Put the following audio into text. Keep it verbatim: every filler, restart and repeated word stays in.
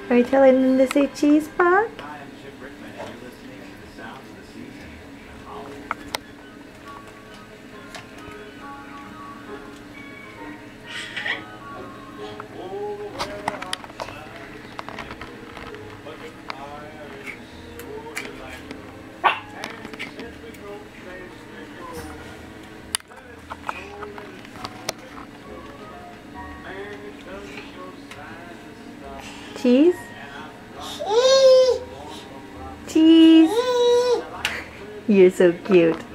Are you telling them to say cheese, Puck? Cheese? Cheese! You're so cute.